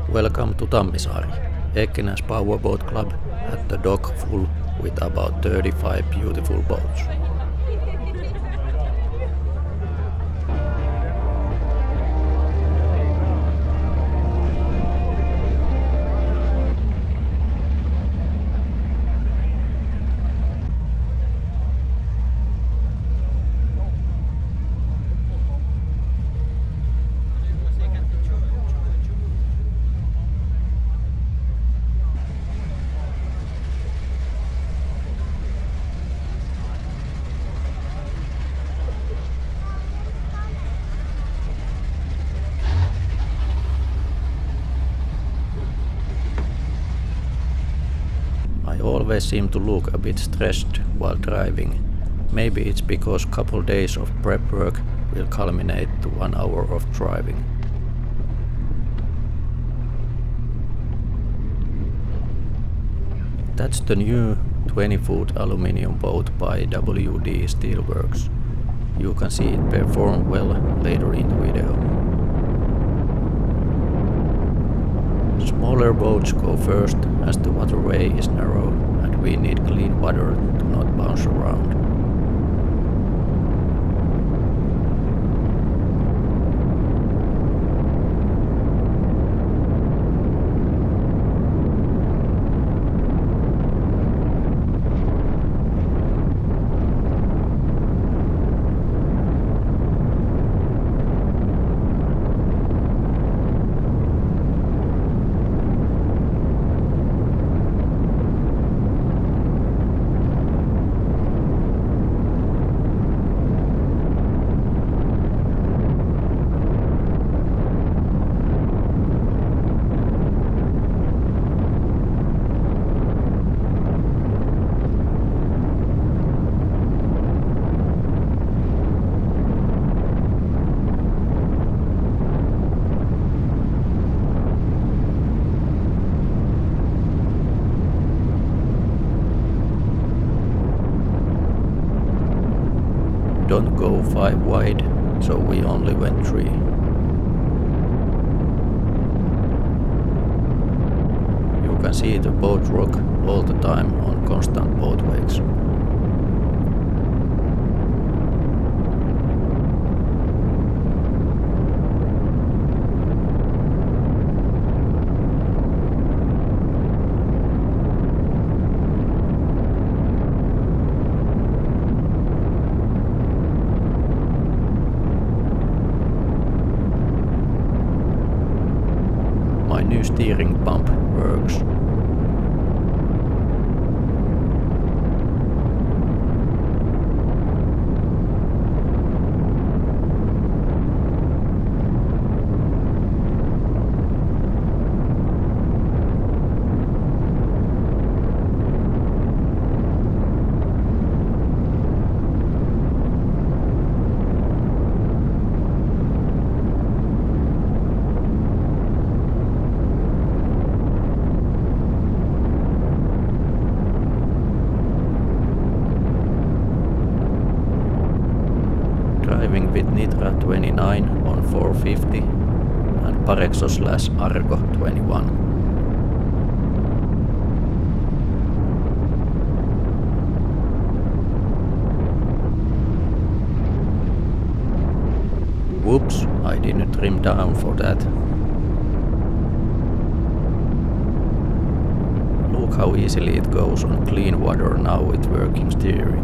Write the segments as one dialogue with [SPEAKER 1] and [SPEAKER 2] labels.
[SPEAKER 1] Welcome to Tammisaari, Ekenäs Powerboat Club at the dock full with about 35 beautiful boats. I always seem to look a bit stressed while driving. Maybe it's because couple days of prep work will culminate to 1 hour of driving. That's the new 20-foot aluminium boat by WD Steelworks. You can see it perform well later in the video. Smaller boats go first as the waterway is narrow and we need clean water to not bounce around. Don't go 5 wide, so we only went 3. You can see the boat rock all the time on constant boat wakes. My new steering pump works. Driving with NITRA 29 on 450 and Parexo/Argo 21. Whoops, I didn't trim down for that. Look how easily it goes on clean water now with working steering.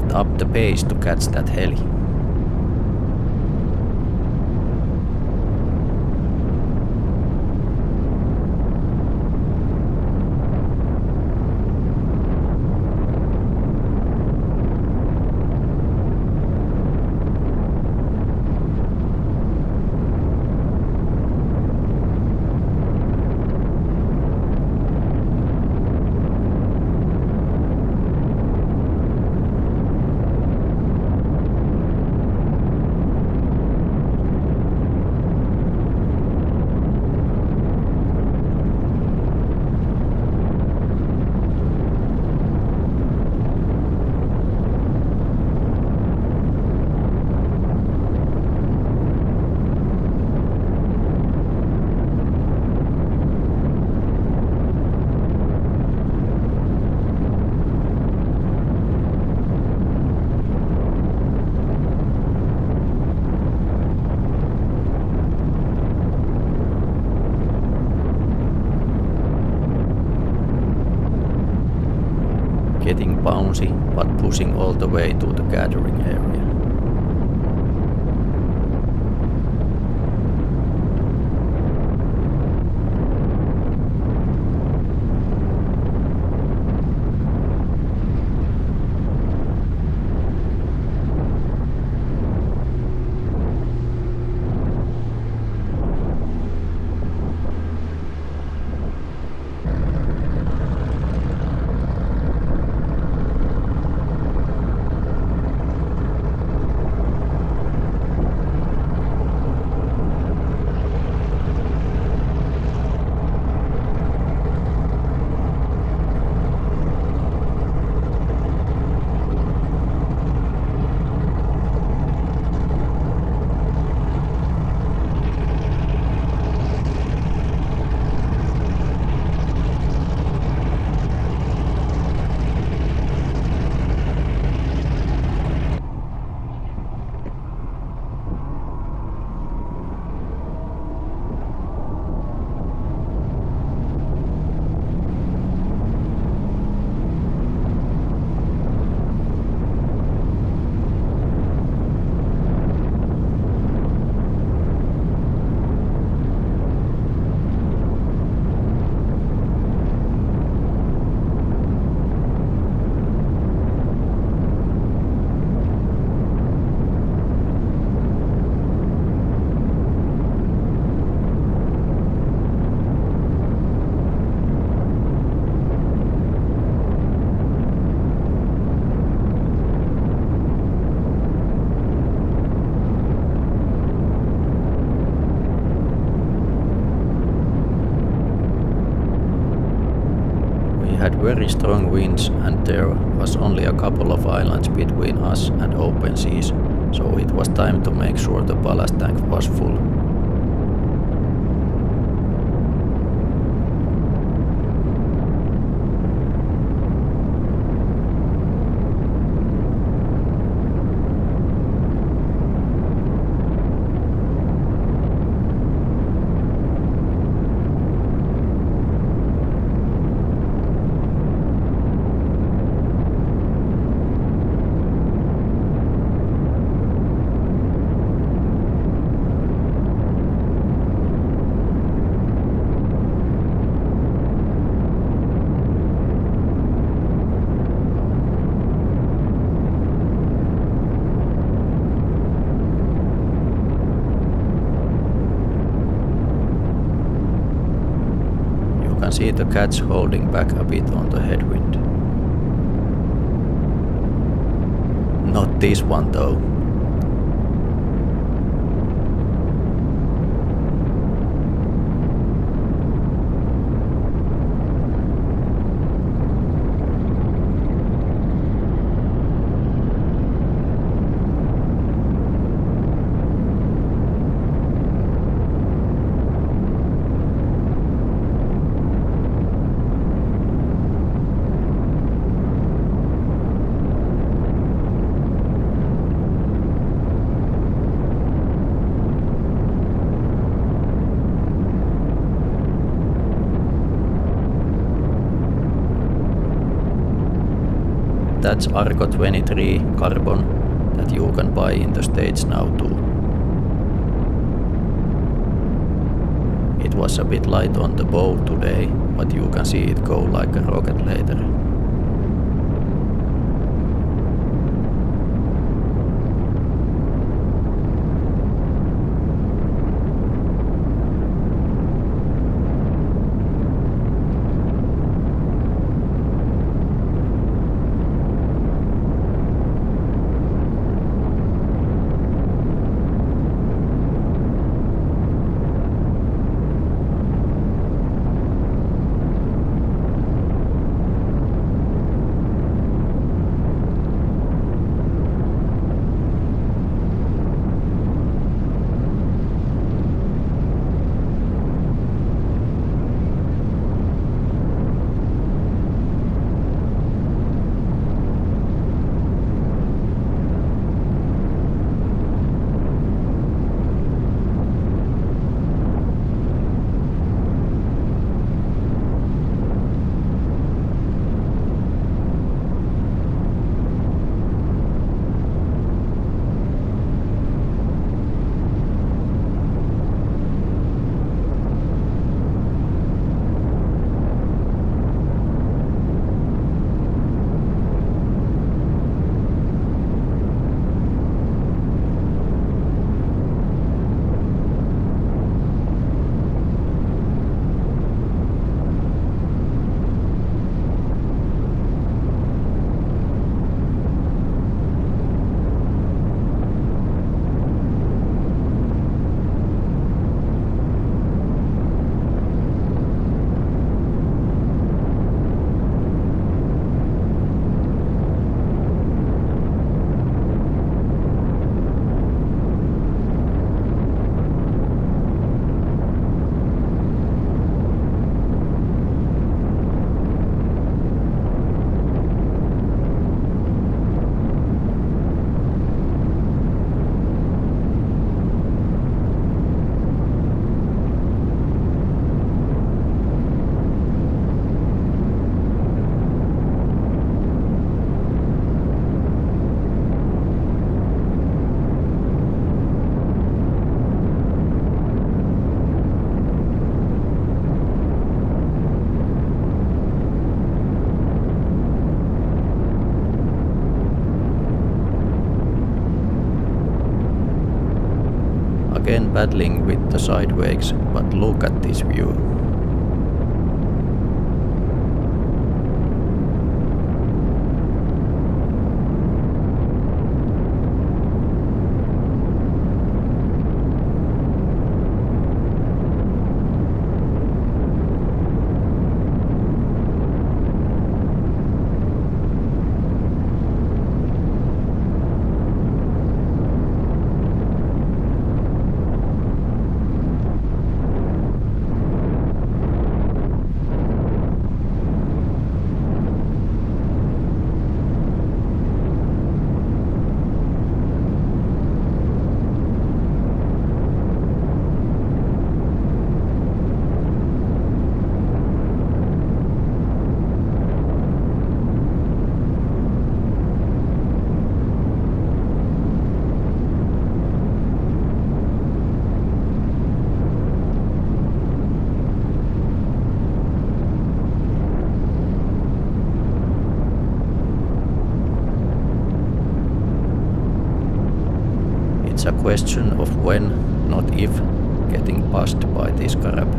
[SPEAKER 1] went up the pace to catch that heli. Getting bouncy, but pushing all the way to the gathering area. Had very strong winds and there was only a couple of islands between us and open seas, so it was time to make sure the ballast tank was full. can see the catch holding back a bit on the headwind. Not this one though. That's Argo 23 carbon that you can buy in the States now too. It was a bit light on the bow today, but you can see it go like a rocket later. Again battling with the side wakes, but look at this view. It's a question of when, not if, getting passed by this carab.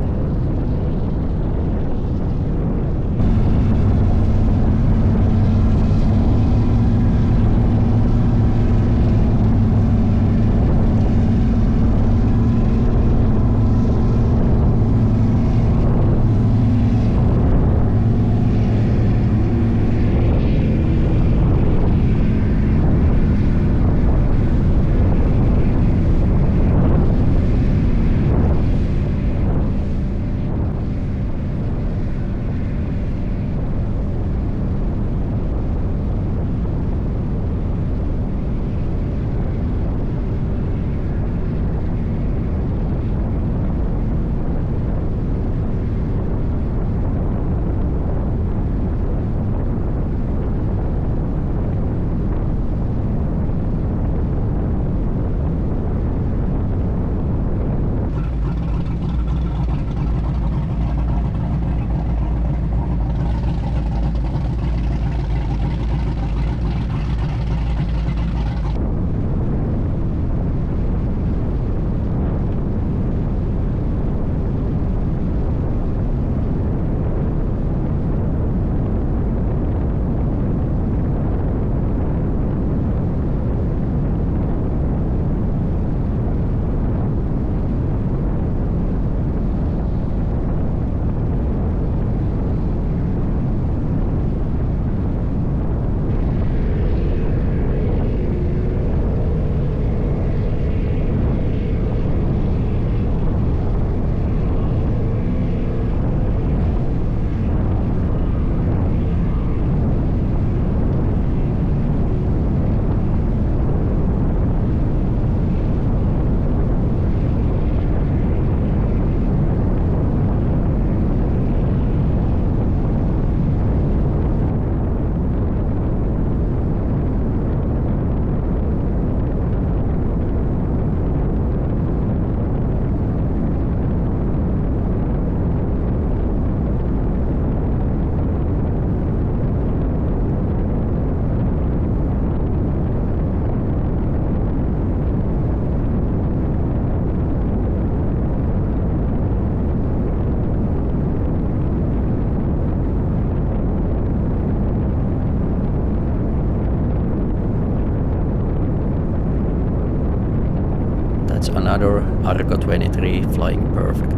[SPEAKER 1] That's another Argo 23 flying perfect.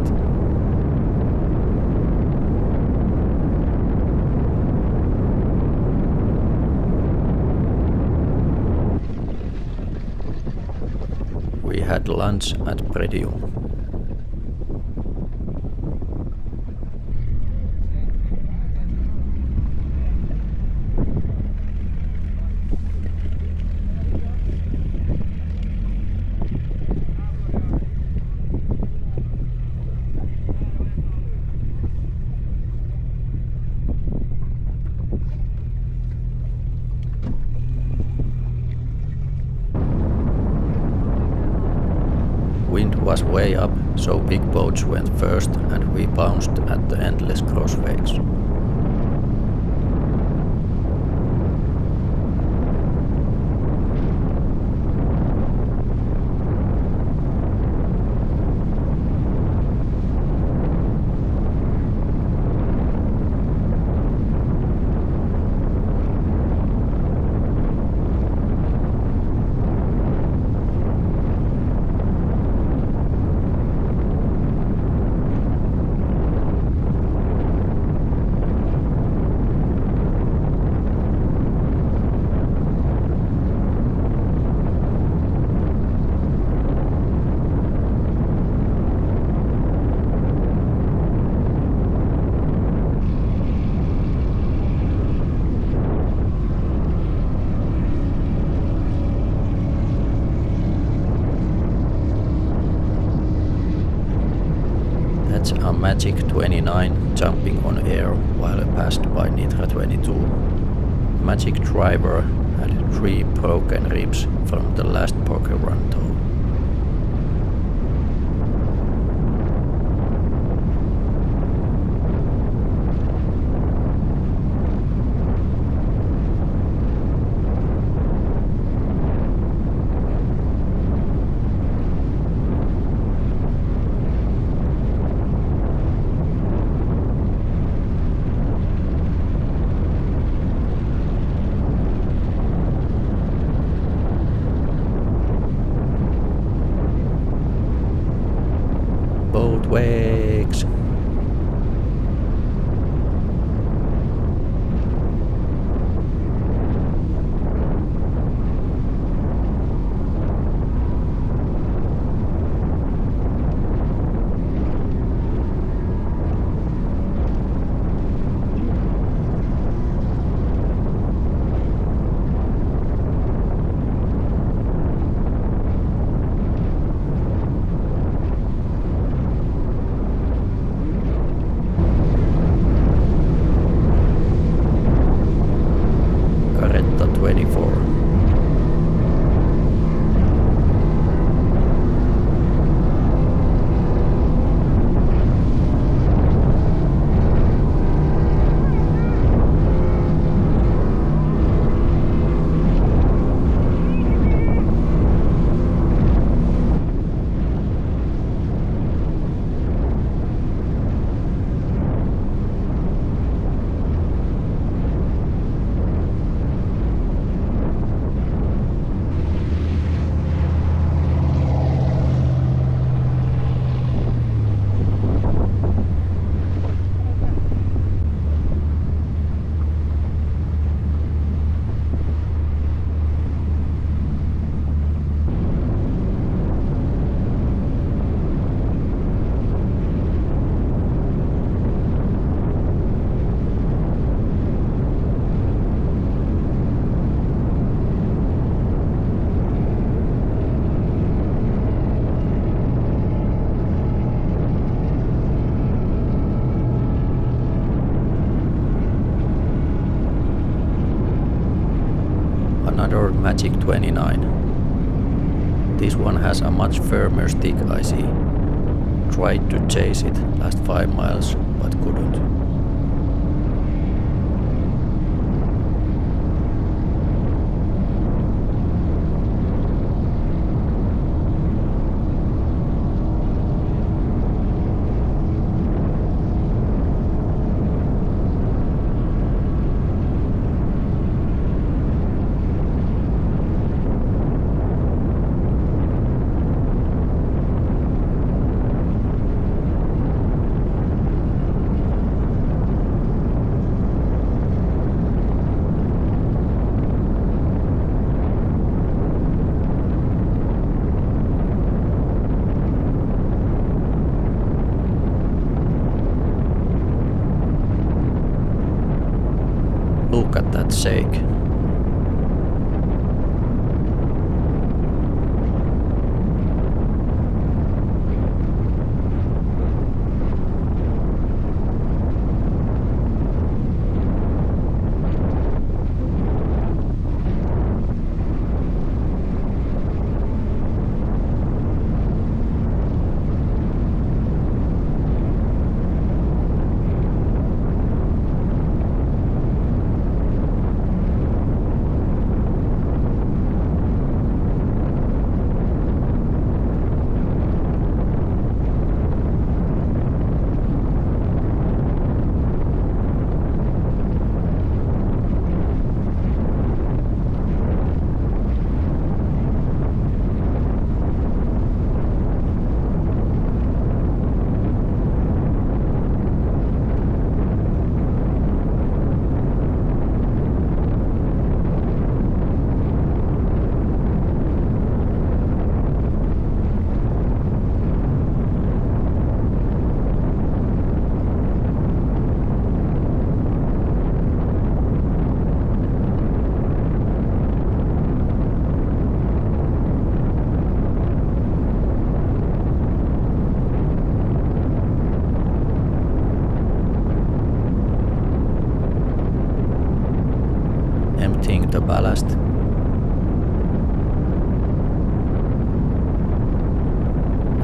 [SPEAKER 1] We had lunch at Predium. Wind was way up, so big boats went first and we bounced at the endless crossways. That's a Magic 29 jumping on air while passed by NITRA 22. Magic driver had 3 broken ribs from the last poker run though. Boat wakes. Caretta 24. Another Magic 29. This one has a much firmer stick, I see. Tried to chase it last 5 miles, but couldn't.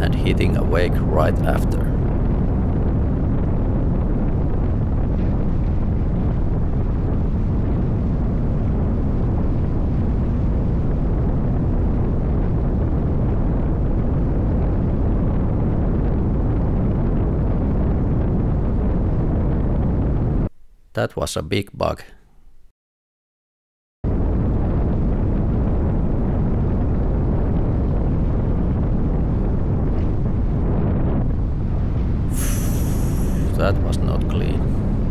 [SPEAKER 1] and hitting a wake right after. That was a big bug. That was not clean.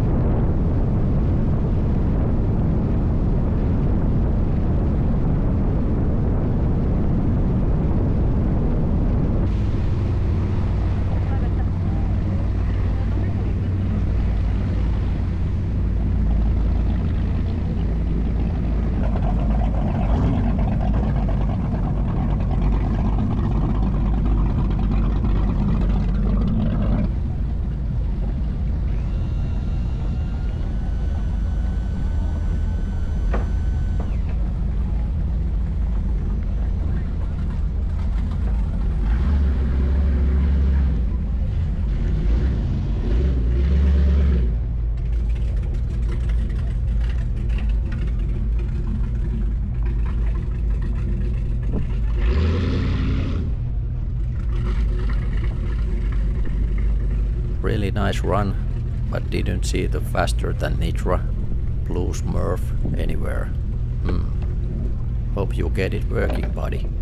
[SPEAKER 1] Really nice run, but didn't see the faster than NITRA blue Smurf anywhere. Hope you get it working, buddy.